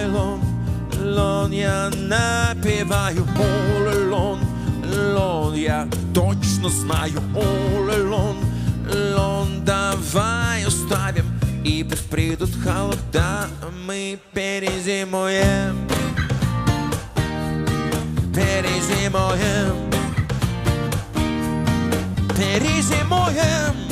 лон, лон, я напеваю. Лон, лон, я точно знаю. Лон, лон, давай оставим, и пусть придут холода, мы перезимуем. Перезимуем. Перезимуем.